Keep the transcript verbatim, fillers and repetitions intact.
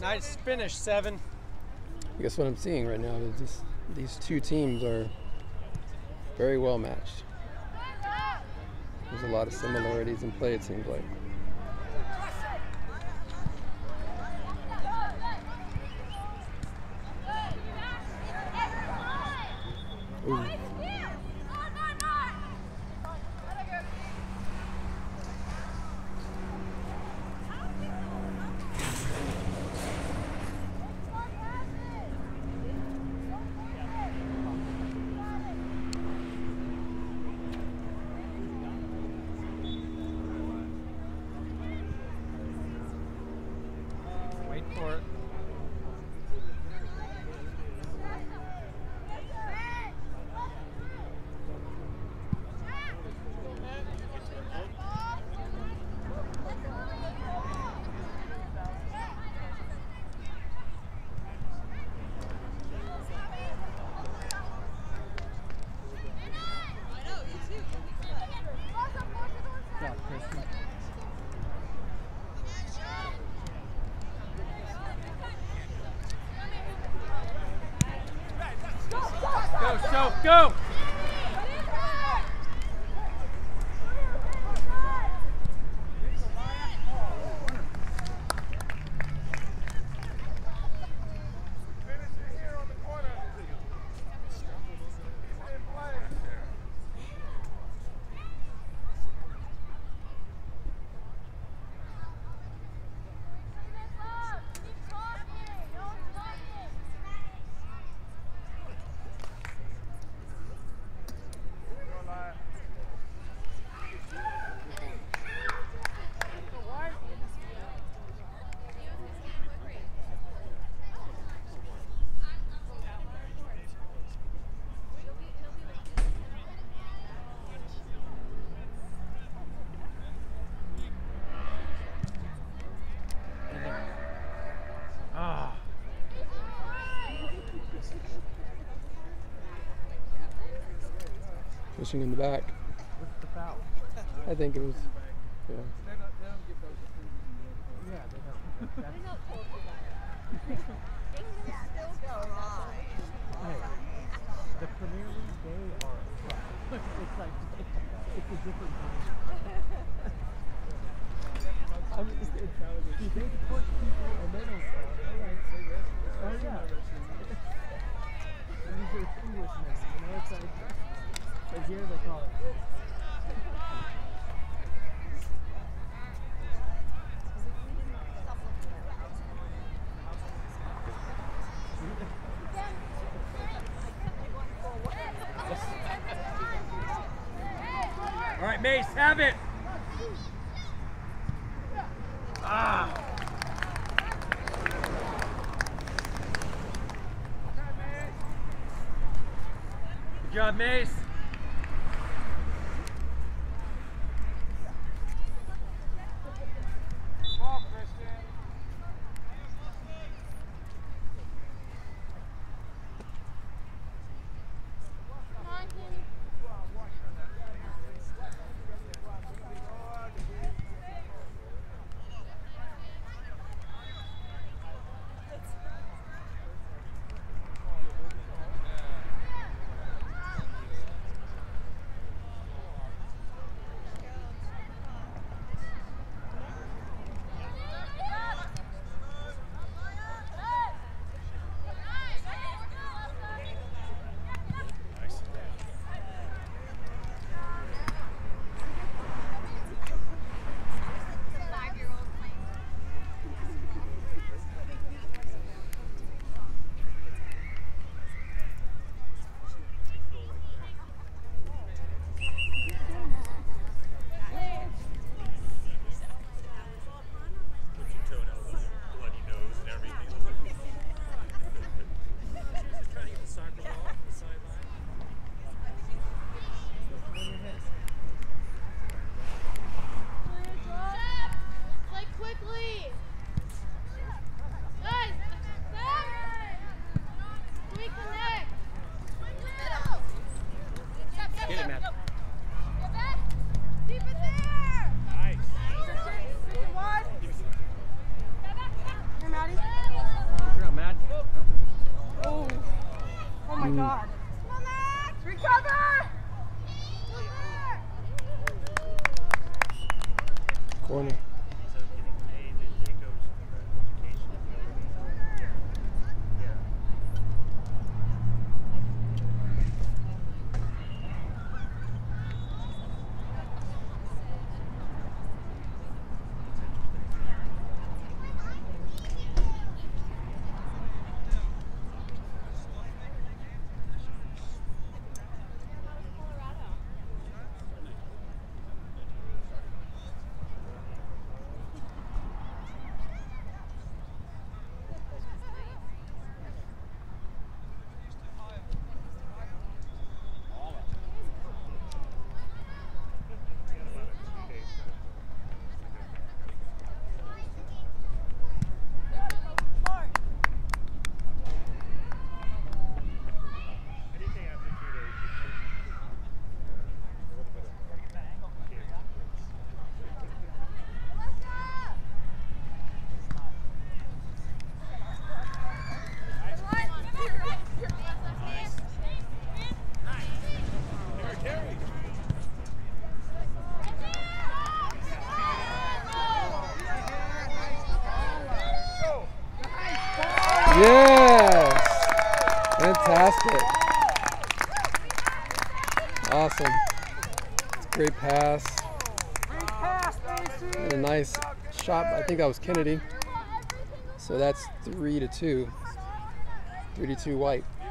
Nice finish, Seven. I guess what I'm seeing right now is this, these two teams are very well matched. There's a lot of similarities in play, it seems like. Ooh. Wait for it. Go, show, go! Pushing in the back. What's the foul? I think it was, yeah. They don't, they don't give those to Yeah, they don't. They're not told to that. Still go live. Hey, the Premier League, they are it's like, it's a different game. I mean, it's, it's how it is. They push people and they don't call it. Oh, yeah. These are foolishness, you know? It's like, but here they call it. All right, Mace, have it. Ah. Good job, Mace. my Mm. God. Recover! Corner. Yes! Fantastic. Awesome. Great pass. And a nice shot. I think that was Kennedy. So that's three to two. Three to two White.